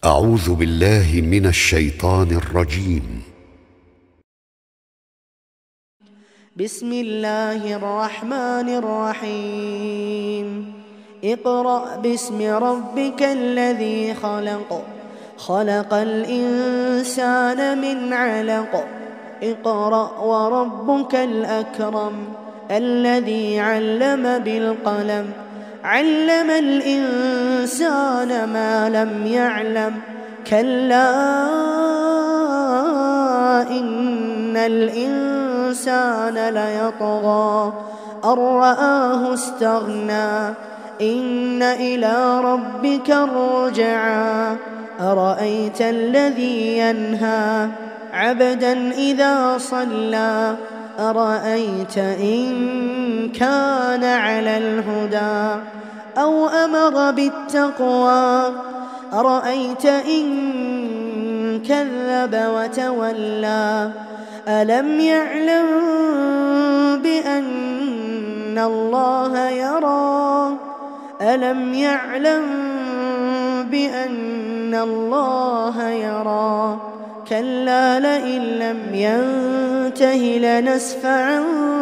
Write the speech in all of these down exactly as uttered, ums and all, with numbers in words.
أعوذ بالله من الشيطان الرجيم. بسم الله الرحمن الرحيم. اقرأ باسم ربك الذي خلق خلق الإنسان من علق اقرأ وربك الأكرم الذي علم بالقلم علم الإنسان ما لم يعلم كلا إن الإنسان ليطغى أن رآه استغنى إن إلى ربك الرجعى أرأيت الذي ينهى عبدا إذا صلى أرأيت إن كان على الهدى أو أمر بالتقوى أرأيت إن كذب وتولى ألم يعلم بأن الله يرى ألم يعلم بأن الله يرى كلا لئن لم ينته لنسفعا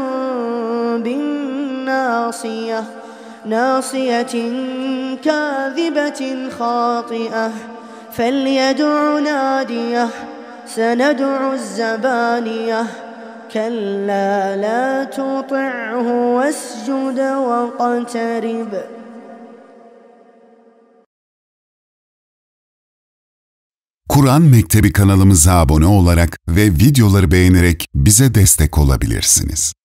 بالناصية ناصية كاذبة خاطئة فليدع ناديه سندع الزبانية كلا لا تطعه واسجد واقترب. Kur'an Mektebi kanalımıza abone olarak ve videoları beğenerek bize destek olabilirsiniz.